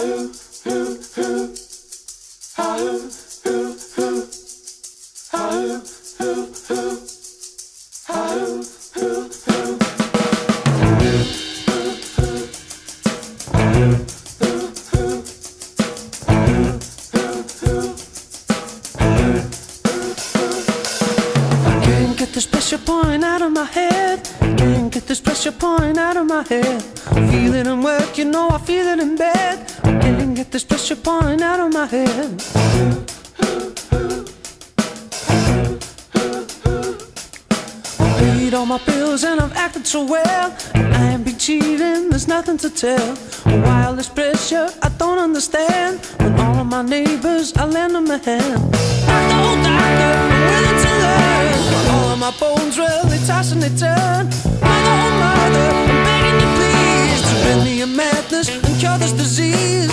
This pressure pouring out of my head. Can't get this pressure pouring out of my head. I feel it in work, you know I feel it in bed. Can't get this pressure pouring out of my head. I paid all my bills and I've acted so well. I ain't been cheating, there's nothing to tell. Why all this pressure, I don't understand. When all of my neighbors, I lend them a hand. Doctor, oh doctor, I'm willing to learn. All of my bones, well, they toss and they turn. Mother, oh mother, I'm begging you please to rid me of madness and cure this disease.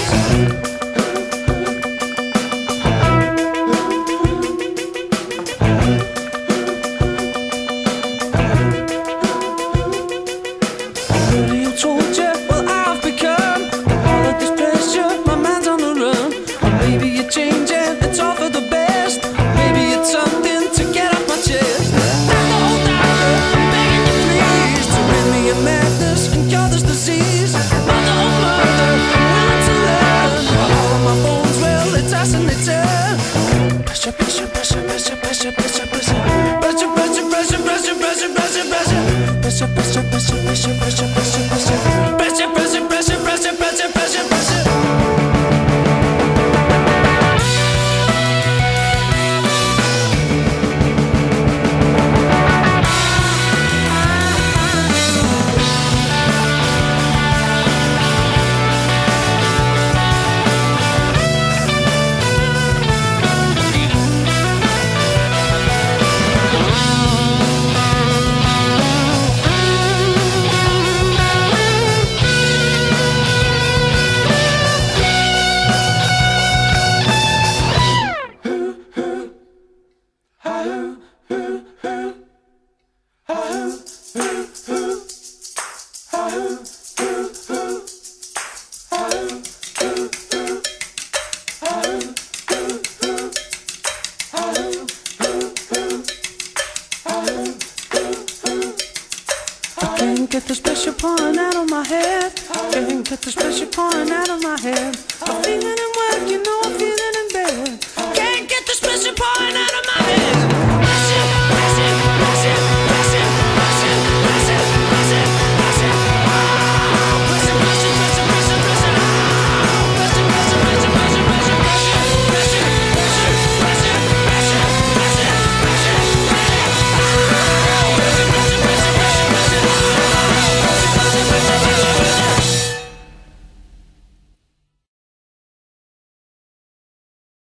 You told you, well I've become all of this pressure, my mind's on the run. Or maybe you're changing, it's all for the best. Maybe it's something to get off my chest. Doctor, oh doctor, I'm begging you please to rid me of madness and cure this disease. Mother, oh mother, I'm willing to learn. All of my bones, well, they toss and they turn. Pressure, pressure, pressure, pressure, pressure, pressure, pressure, pressure, pressure, pressure, pressure, pressure, pressure, pressure. Pressure, pressure, pressure, pressure, pressure, pressure, pressure, pressure, pressure, pressure, pressure, pressure, pressure, pressure. Can't get this pressure pouring out of my head. Can't get this pressure pouring out of my head. I'm feeling